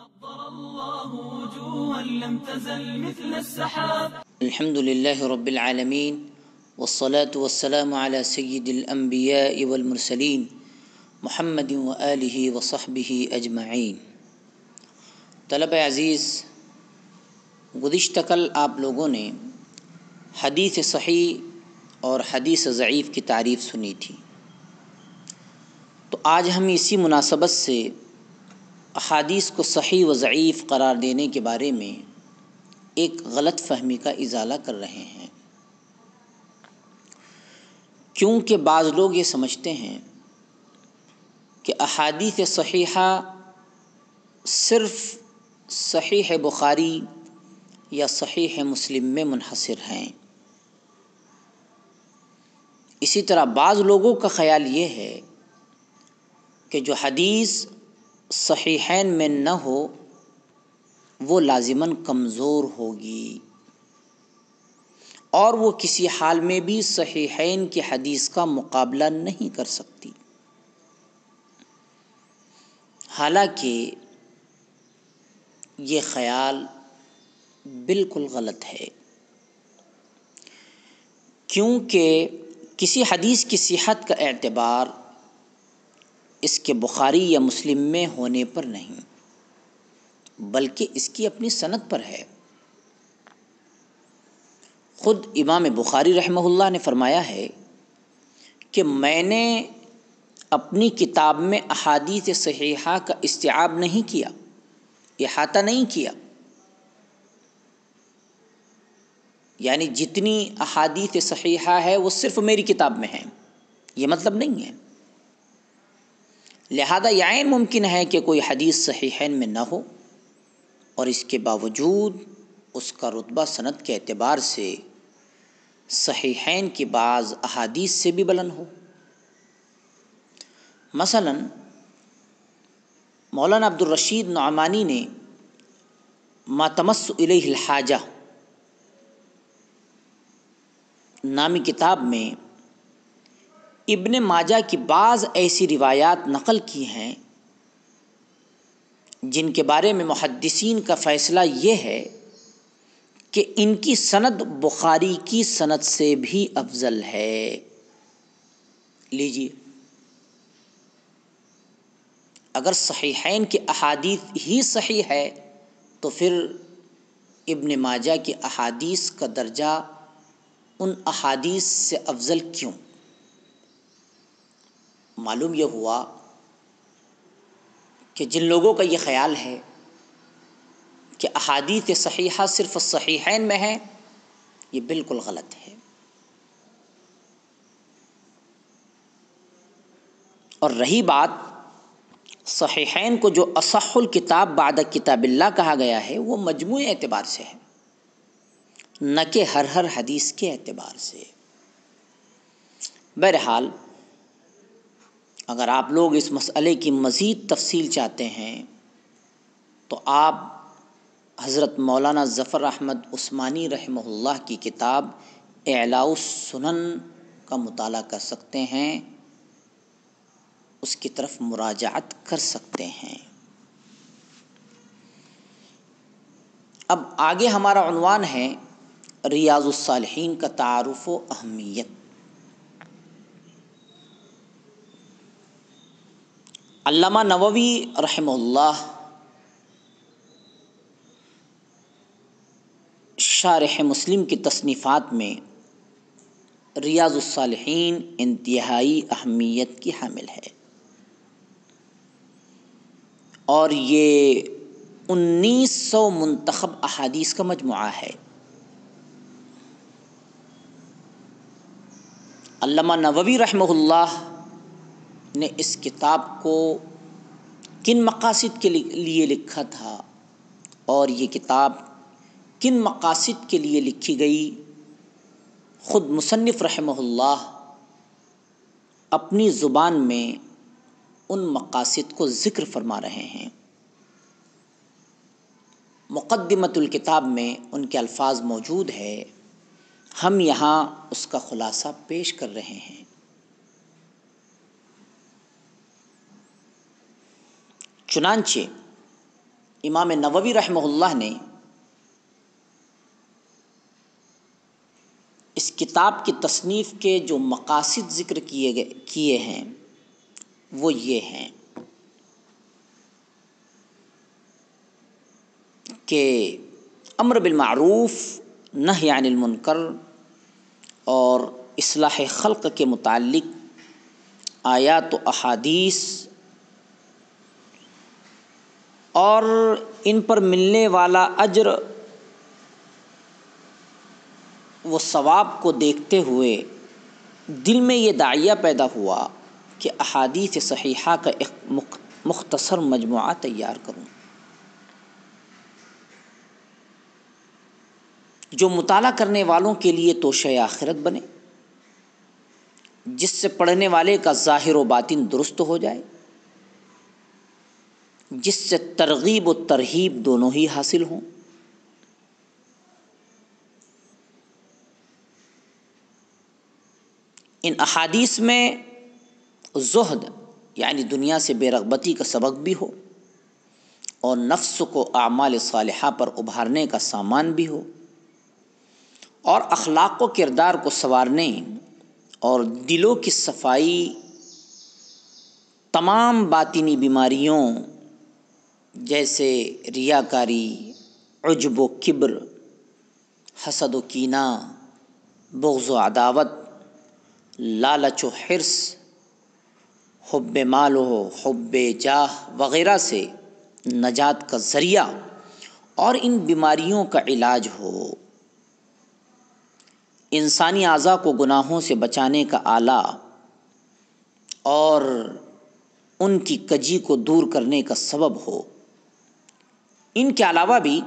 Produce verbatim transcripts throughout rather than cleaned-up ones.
الحمد لله رب العالمين والصلاة والسلام على سيد الأنبياء والمرسلين محمد وآلہ وصحبہ اجمعین۔ طلبہ عزیز، گزشتہ کل آپ لوگوں نے حدیث صحیح اور حدیث ضعیف کی تعریف سنی تھی، تو آج ہم اسی مناسبت سے احادیث کو صحیح و ضعیف قرار دینے کے بارے میں ایک غلط فہمی کا ازالہ کر رہے ہیں، کیونکہ بعض لوگ یہ سمجھتے ہیں کہ احادیث صحیحہ صرف صحیح بخاری یا صحیح مسلم میں منحصر ہیں۔ اسی طرح بعض لوگوں کا خیال یہ ہے کہ جو حدیث صحیحین میں نہ ہو وہ لازماً کمزور ہوگی، اور وہ کسی حال میں بھی صحیحین کی حدیث کا مقابلہ نہیں کر سکتی۔ حالانکہ یہ خیال بالکل غلط ہے، کیونکہ کسی حدیث کی صحت کا اعتبار اس کے بخاری یا مسلم میں ہونے پر نہیں، بلکہ اس کی اپنی سند پر ہے۔ خود امام بخاری رحمہ اللہ نے فرمایا ہے کہ میں نے اپنی کتاب میں احادیث صحیحہ کا استیعاب نہیں کیا، احاطہ نہیں کیا، یعنی جتنی احادیث صحیحہ ہے وہ صرف میری کتاب میں ہیں، یہ مطلب نہیں ہے۔ لہذا یہ عین ممکن ہے کہ کوئی حدیث صحیحین میں نہ ہو اور اس کے باوجود اس کا رتبہ سند کے اعتبار سے صحیحین کی بعض احادیث سے بھی بلند ہو۔ مثلا مولانا عبدالرشید نعمانی نے ما تمس الیہ الحاجہ نامی کتاب میں ابن ماجہ کی بعض ایسی روایات نقل کی ہیں جن کے بارے میں محدثین کا فیصلہ یہ ہے کہ ان کی سند بخاری کی سند سے بھی افضل ہے۔ لیجیے، اگر صحیحین کی احادیث ہی صحیح ہے تو پھر ابن ماجہ کی احادیث کا درجہ ان احادیث سے افضل کیوں؟ معلوم یہ ہوا کہ جن لوگوں کا یہ خیال ہے کہ احادیث صحیحہ صرف صحیحین میں ہے، یہ بالکل غلط ہے۔ اور رہی بات صحیحین کو جو اصح الکتاب بعد کتاب اللہ کہا گیا ہے، وہ مجموعی اعتبار سے ہے، نہ کہ ہر ہر حدیث کے اعتبار سے۔ بہرحال اگر آپ لوگ اس مسئلے کی مزید تفصیل چاہتے ہیں تو آپ حضرت مولانا ظفر احمد عثمانی رحمہ اللہ کی کتاب اعلاء السنن کا مطالعہ کر سکتے ہیں، اس کی طرف مراجعت کر سکتے ہیں۔ اب آگے ہمارا عنوان ہے ریاض الصالحین کا تعارف و اہمیت۔ علامہ نووی رحمہ اللہ شارح مسلم کی تصنیفات میں ریاض الصالحین انتہائی اہمیت کی حامل ہے، اور یہ انیس سو منتخب احادیث کا مجموعہ ہے۔ علامہ نووی رحمہ اللہ نے اس کتاب کو کن مقاصد کے لیے لکھا تھا اور یہ کتاب کن مقاصد کے لیے لکھی گئی، خود مصنف رحمہ اللہ اپنی زبان میں ان مقاصد کو ذکر فرما رہے ہیں۔ مقدمۃ الکتاب میں ان کے الفاظ موجود ہے، ہم یہاں اس کا خلاصہ پیش کر رہے ہیں۔ چنانچہ امام نووی رحمہ اللہ نے اس کتاب کی تصنیف کے جو مقاصد ذکر کیے گئے کیے ہیں وہ یہ ہیں کہ امر بالمعروف نہی عن المنکر اور اصلاح خلق کے متعلق آیات و احادیث اور ان پر ملنے والا اجر و ثواب کو دیکھتے ہوئے دل میں یہ داعیہ پیدا ہوا کہ احادیث صحیحہ کا ایک مختصر مجموعہ تیار کروں جو مطالعہ کرنے والوں کے لیے توشہ آخرت بنے، جس سے پڑھنے والے کا ظاہر و باطن درست ہو جائے، جس سے ترغیب و ترہیب دونوں ہی حاصل ہوں۔ ان احادیث میں زہد یعنی دنیا سے بے رغبتی کا سبق بھی ہو اور نفس کو اعمال صالحہ پر ابھارنے کا سامان بھی ہو، اور اخلاق و کردار کو سنوارنے اور دلوں کی صفائی تمام باطنی بیماریوں جیسے ریاکاری، عجب و کبر، حسد و کینہ، بغض و عداوت، لالچ و حرص، حب مال و حب جاہ وغیرہ سے نجات کا ذریعہ اور ان بیماریوں کا علاج ہو، انسانی اعضاء کو گناہوں سے بچانے کا آلہ اور ان کی کجی کو دور کرنے کا سبب ہو۔ ان کے علاوہ بھی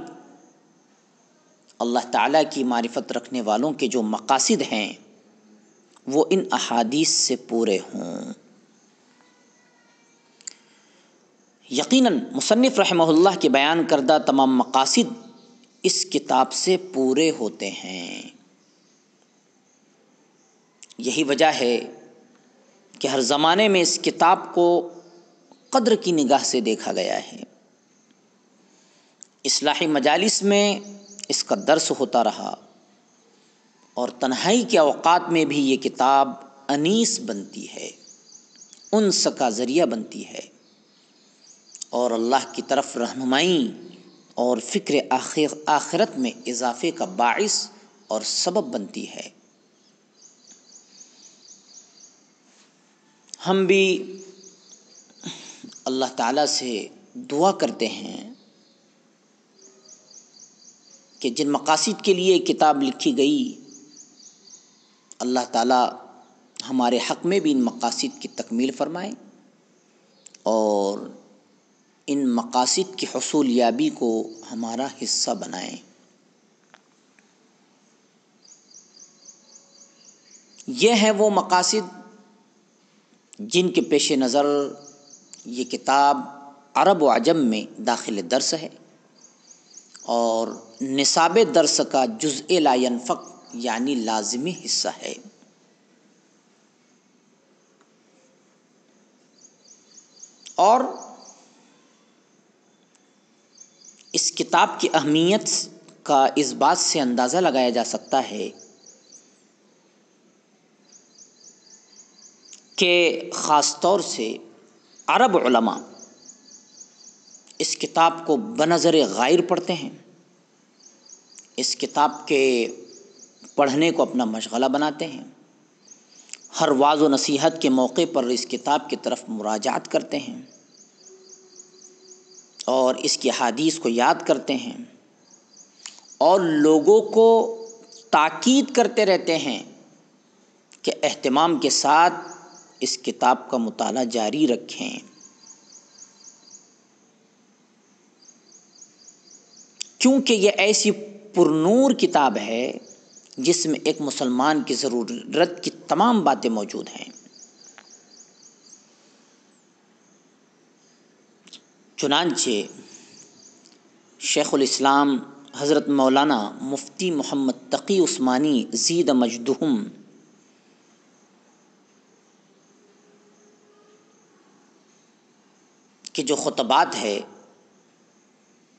اللہ تعالیٰ کی معرفت رکھنے والوں کے جو مقاصد ہیں وہ ان احادیث سے پورے ہوں۔ یقیناً مصنف رحمہ اللہ کے بیان کردہ تمام مقاصد اس کتاب سے پورے ہوتے ہیں۔ یہی وجہ ہے کہ ہر زمانے میں اس کتاب کو قدر کی نگاہ سے دیکھا گیا ہے۔ اصلاحی مجالس میں اس کا درس ہوتا رہا اور تنہائی کے اوقات میں بھی یہ کتاب انیس بنتی ہے، انس کا ذریعہ بنتی ہے اور اللہ کی طرف رہنمائی اور فکر آخر آخرت میں اضافے کا باعث اور سبب بنتی ہے۔ ہم بھی اللہ تعالیٰ سے دعا کرتے ہیں کہ جن مقاصد کے لیے کتاب لکھی گئی اللہ تعالیٰ ہمارے حق میں بھی ان مقاصد کی تکمیل فرمائیں اور ان مقاصد کی حصول یابی کو ہمارا حصہ بنائیں۔ یہ ہیں وہ مقاصد جن کے پیش نظر یہ کتاب عرب و عجم میں داخل درس ہے اور نصاب درس کا جزء لا ينفق یعنی لازمی حصہ ہے۔ اور اس کتاب کی اہمیت کا اس بات سے اندازہ لگایا جا سکتا ہے کہ خاص طور سے عرب علماء اس کتاب کو بنظر غائر پڑھتے ہیں، اس کتاب کے پڑھنے کو اپنا مشغلہ بناتے ہیں، ہر وعظ و نصیحت کے موقع پر اس کتاب کی طرف مراجعت کرتے ہیں اور اس کی احادیث کو یاد کرتے ہیں اور لوگوں کو تاکید کرتے رہتے ہیں کہ اہتمام کے ساتھ اس کتاب کا مطالعہ جاری رکھیں، کیونکہ یہ ایسی پرنور کتاب ہے جس میں ایک مسلمان کی ضرورت کی تمام باتیں موجود ہیں۔ چنانچہ شیخ الاسلام حضرت مولانا مفتی محمد تقی عثمانی زید مجدہم کے جو خطبات ہے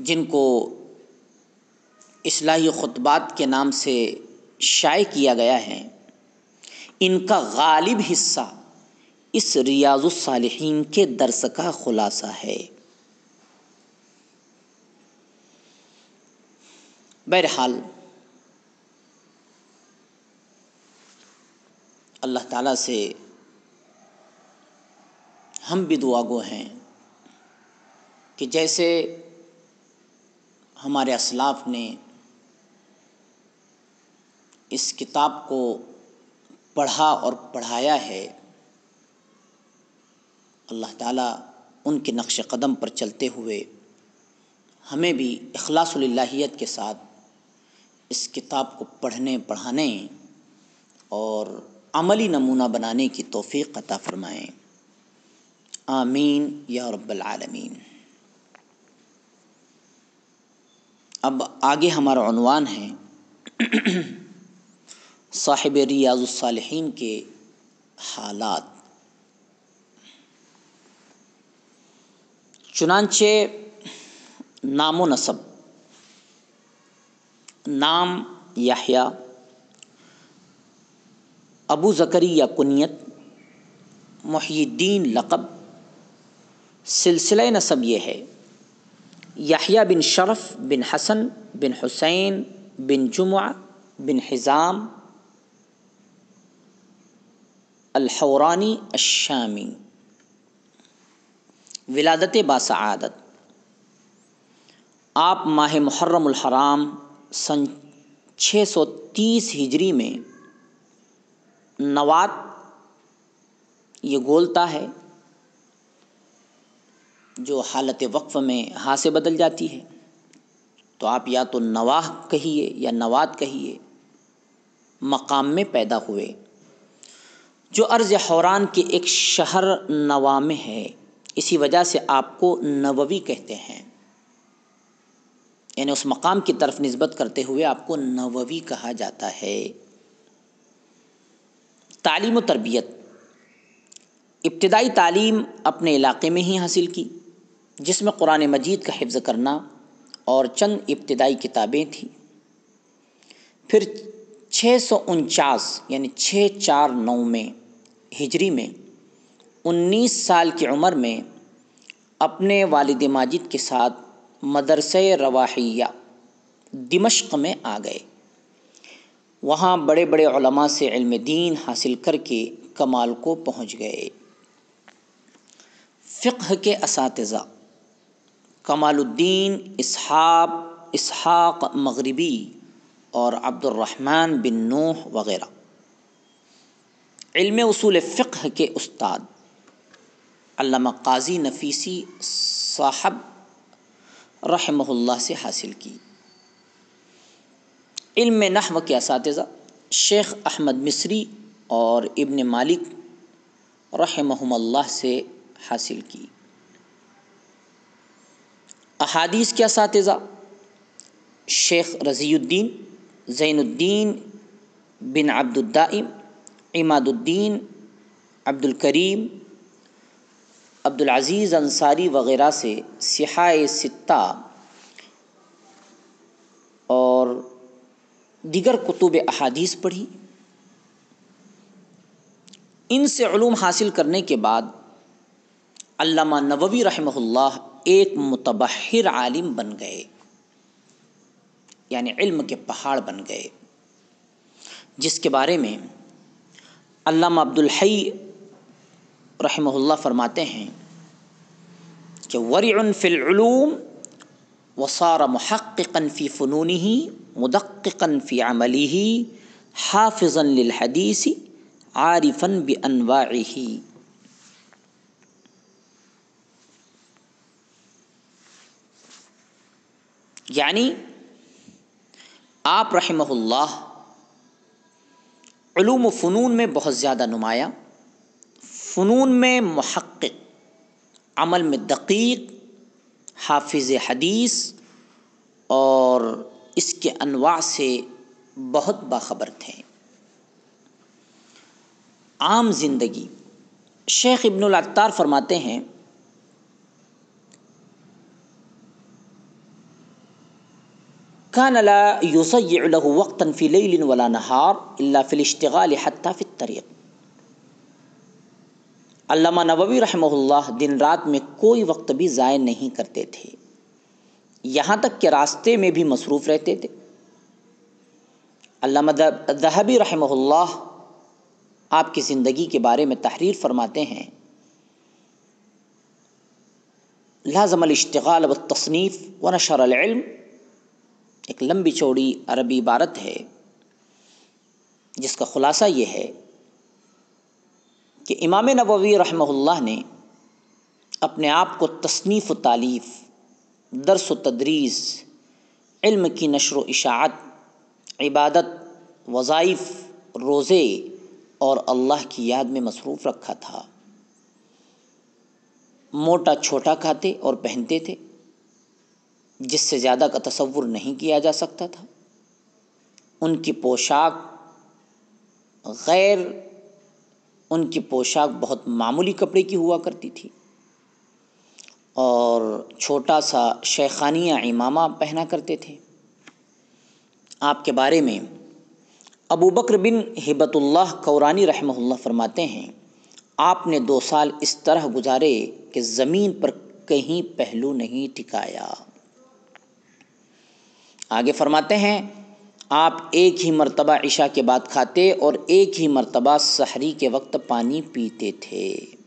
جن کو اصلاحی خطبات کے نام سے شائع کیا گیا ہے، ان کا غالب حصہ اس ریاض الصالحین کے درس کا خلاصہ ہے۔ بہرحال اللہ تعالیٰ سے ہم بھی دعا گو ہیں کہ جیسے ہمارے اسلاف نے اس کتاب کو پڑھا اور پڑھایا ہے، اللہ تعالیٰ ان کے نقش قدم پر چلتے ہوئے ہمیں بھی اخلاص الالہیت کے ساتھ اس کتاب کو پڑھنے، پڑھانے اور عملی نمونہ بنانے کی توفیق عطا فرمائیں، آمین یا رب العالمین۔ اب آگے ہمارا عنوان ہے صاحب ریاض الصالحین کے حالات۔ چنانچہ نام و نسب: نام یحییٰ، ابو زکریا کنیت، محی الدین لقب۔ سلسلہ نسب یہ ہے: یحییٰ بن شرف بن حسن بن حسین بن جمعہ بن حزام الحورانی الشامی۔ ولادت باسعادت: آپ ماہ محرم الحرام سن چھ سو تیس ہجری میں نوات، یہ گولتا ہے جو حالت وقف میں ہاں سے بدل جاتی ہے، تو آپ یا تو نواح کہیے یا نوات کہیے، مقام میں پیدا ہوئے، جو ارض حوران کے ایک شہر نوا میں ہے، اسی وجہ سے آپ کو نووی کہتے ہیں، یعنی اس مقام کی طرف نسبت کرتے ہوئے آپ کو نووی کہا جاتا ہے۔ تعلیم و تربیت: ابتدائی تعلیم اپنے علاقے میں ہی حاصل کی، جس میں قرآن مجید کا حفظ کرنا اور چند ابتدائی کتابیں تھیں۔ پھر چھ سو انچاس یعنی چھ چار نو میں ہجری میں انیس سال کی عمر میں اپنے والد ماجد کے ساتھ مدرسہ رواحیہ دمشق میں آ گئے۔ وہاں بڑے بڑے علماء سے علم دین حاصل کر کے کمال کو پہنچ گئے۔ فقہ کے اساتذہ: کمال الدین اسحاق اسحاق مغربی اور عبد الرحمن بن نوح وغیرہ۔ علم اصول فقہ کے استاد: علامہ قاضی نفیسی صاحب رحمہ اللہ سے حاصل کی۔ علم نحو کے اساتذہ: شیخ احمد مصری اور ابن مالک رحمہم اللہ سے حاصل کی۔ احادیث کے اساتذہ: شیخ رضی الدین، زین الدین بن عبد الدائم، عماد الدین، عبد الکریم، عبد العزیز انصاری وغیرہ سے صحاح ستہ اور دیگر کتب احادیث پڑھی۔ ان سے علوم حاصل کرنے کے بعد علامہ نووی رحمہ اللہ ایک متبحر عالم بن گئے، یعنی علم کے پہاڑ بن گئے، جس کے بارے میں علامہ عبد الحی رحمہ اللہ فرماتے ہیں کہ ورع فی العلوم وصار محققا فی فنونہ مدققا فی عملہ حافظا للحدیث عارفا بانواعہ۔ یعنی آپ رحمہ اللہ علوم و فنون میں بہت زیادہ نمایاں، فنون میں محقق، عمل میں دقیق، حافظ حدیث اور اس کے انواع سے بہت باخبر تھے۔ عام زندگی: شیخ ابن العطار فرماتے ہیں کان لا یضیع له وقتا فی لیل ولا نہار الا فی الاشتغال حتی فی الطریق۔ علامہ نووی رحمہ اللہ دن رات میں کوئی وقت بھی ضائع نہیں کرتے تھے، یہاں تک کہ راستے میں بھی مصروف رہتے تھے۔ علامہ ذہبی رحمہ اللہ آپ کی زندگی کے بارے میں تحریر فرماتے ہیں، لازم الاشتغال بالتصنیف ونشر العلم، ایک لمبی چوڑی عربی عبارت ہے جس کا خلاصہ یہ ہے کہ امام نووی رحمہ اللہ نے اپنے آپ کو تصنیف و تالیف، درس و تدریس، علم کی نشر و اشاعت، عبادت، وظائف، روزے اور اللہ کی یاد میں مصروف رکھا تھا۔ موٹا چھوٹا کھاتے اور پہنتے تھے، جس سے زیادہ کا تصور نہیں کیا جا سکتا تھا۔ ان کی پوشاک غیر ان کی پوشاک بہت معمولی کپڑے کی ہوا کرتی تھی اور چھوٹا سا شیخانیہ عمامہ پہنا کرتے تھے۔ آپ کے بارے میں ابو بکر بن ہبۃ اللہ کورانی رحمہ اللہ فرماتے ہیں، آپ نے دو سال اس طرح گزارے کہ زمین پر کہیں پہلو نہیں ٹکایا۔ آگے فرماتے ہیں، آپ ایک ہی مرتبہ عشاء کے بعد کھاتے اور ایک ہی مرتبہ سحری کے وقت پانی پیتے تھے۔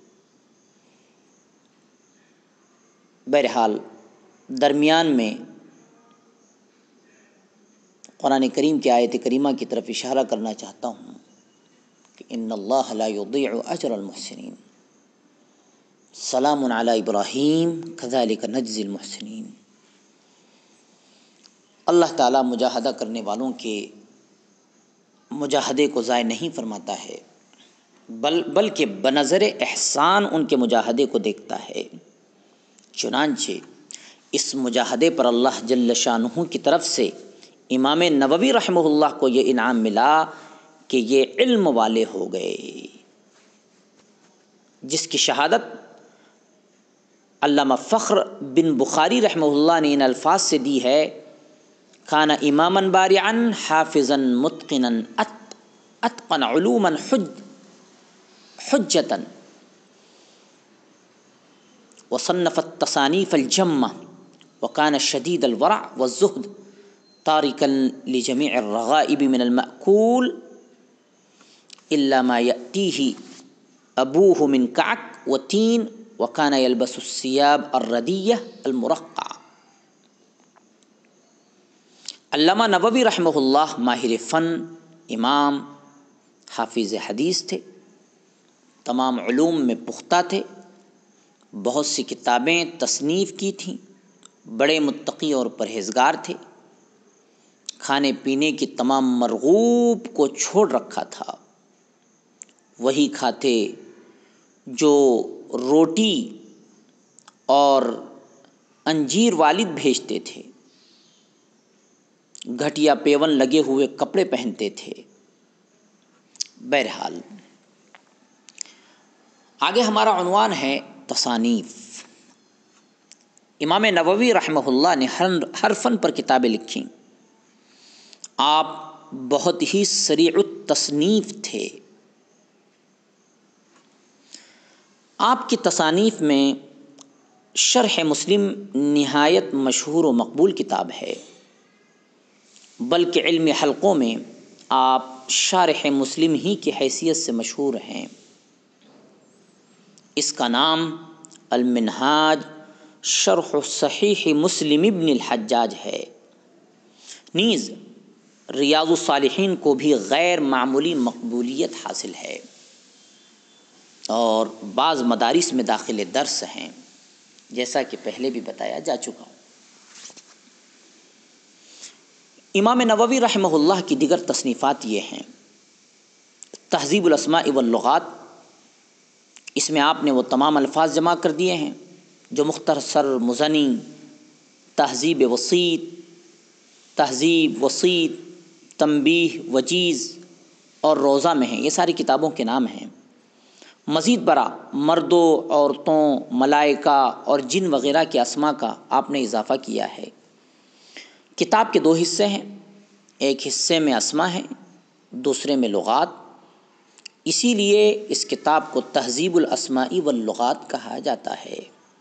بہرحال درمیان میں قرآن کریم کی آیت کریمہ کی طرف اشارہ کرنا چاہتا ہوں کہ ان اللہ لا یضیع اجر المحسنین، سلام علی ابراہیم کذالک نجزی المحسنین۔ اللہ تعالیٰ مجاہدہ کرنے والوں کے مجاہدے کو ضائع نہیں فرماتا ہے، بل بلکہ بنظر احسان ان کے مجاہدے کو دیکھتا ہے۔ چنانچہ اس مجاہدے پر اللہ جل شانہ کی طرف سے امام نووی رحمہ اللہ کو یہ انعام ملا کہ یہ علم والے ہو گئے، جس کی شہادت علامہ فخر بن بخاری رحمہ اللہ نے ان الفاظ سے دی ہے، کان اماما بارعا حافظا متقنا اتقن علوما حج حجتا وصنف التصانیف الجمہ وکان شدید الورع والزہد تارکا لجمیع الرغائب من المأکول الا ما یأتیہ ابوہ من کعک وتین وکان یلبس الثیاب الردیہ المرقعہ۔ علامہ نووی رحمہ اللہ ماہر فن، امام، حافظ حدیث تھے، تمام علوم میں پختہ تھے، بہت سی کتابیں تصنیف کی تھیں، بڑے متقی اور پرہیزگار تھے، کھانے پینے کی تمام مرغوب کو چھوڑ رکھا تھا، وہی کھاتے جو روٹی اور انجیر والد بھیجتے تھے، گھٹیا پیون لگے ہوئے کپڑے پہنتے تھے۔ بہرحال آگے ہمارا عنوان ہے تصانیف۔ امام نووی رحمہ اللہ نے ہر ہر فن پر کتابیں لکھیں، آپ بہت ہی سریع التصنیف تھے۔ آپ کی تصانیف میں شرح مسلم نہایت مشہور و مقبول کتاب ہے، بلکہ علمی حلقوں میں آپ شارح مسلم ہی کی حیثیت سے مشہور ہیں۔ اس کا نام المنہاج شرح صحیح مسلم ابن الحجاج ہے۔ نیز ریاض الصالحین کو بھی غیر معمولی مقبولیت حاصل ہے اور بعض مدارس میں داخل درس ہیں، جیسا کہ پہلے بھی بتایا جا چکا ہوں۔ امام نووی رحمہ اللہ کی دیگر تصنیفات یہ ہیں، تہذیب الاسماء واللغات، اس میں آپ نے وہ تمام الفاظ جمع کر دیے ہیں جو مختصر، مزنی، تہذیب وسیط، تہذیب وسیط، تنبیہ، وجیز اور روضہ میں ہیں، یہ ساری کتابوں کے نام ہیں۔ مزید برآں مردوں، عورتوں، ملائکہ اور جن وغیرہ کے اسماء کا آپ نے اضافہ کیا ہے، کتاب کے دو حصے ہیں، ایک حصے میں اسما ہے، دوسرے میں لغات، اسی لیے اس کتاب کو تہذیب الاسماء واللغات کہا جاتا ہے۔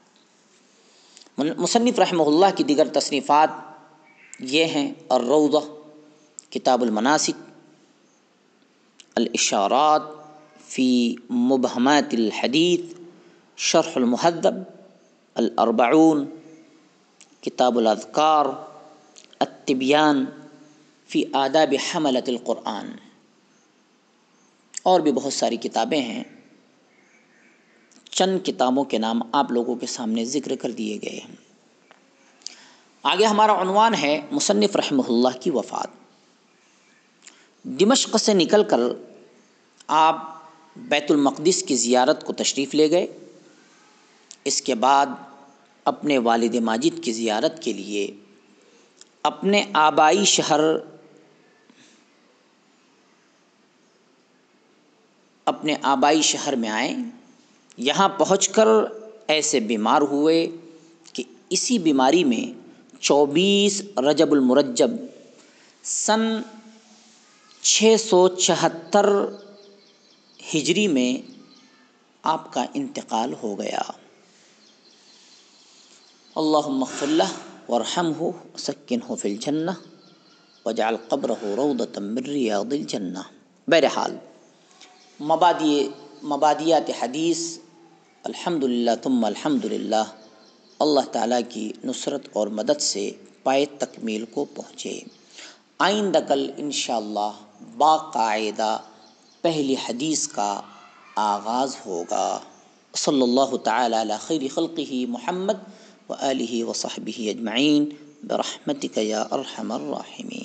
مصنف رحمہ اللہ کی دیگر تصنیفات یہ ہیں: الروضہ، کتاب المناسک، الاشارات فی مبہمات الحدیث، شرح المہذب، الاربعون، کتاب الاذکار، التبیان فی آداب حملۃ القرآن، اور بھی بہت ساری کتابیں ہیں۔ چند کتابوں کے نام آپ لوگوں کے سامنے ذکر کر دیے گئے ہیں۔ آگے ہمارا عنوان ہے مصنف رحمہ اللہ کی وفات۔ دمشق سے نکل کر آپ بیت المقدس کی زیارت کو تشریف لے گئے۔ اس کے بعد اپنے والد ماجد کی زیارت کے لیے اپنے آبائی شہر اپنے آبائی شہر میں آئے۔ یہاں پہنچ کر ایسے بیمار ہوئے کہ اسی بیماری میں چوبیس رجب المرجب سن چھ سو چوہتر ہجری میں آپ کا انتقال ہو گیا۔ اللہم اغفر لہ وارحمہ وسکنہ فی الجنہ واجعل قبرہ روضۃ من ریاض الجنہ۔ بہرحال مبادی مبادیات حدیث الحمدللہ ثم الحمدللہ اللہ تعالیٰ کی نصرت اور مدد سے پائے تکمیل کو پہنچے۔ آئندہ کل انشاءاللہ باقاعدہ پہلی حدیث کا آغاز ہوگا۔ صلی اللہ تعالی علی خیر خلقہ محمد وآلہ وصحبہ اجمعین برحمتک یا ارحم الراحمین۔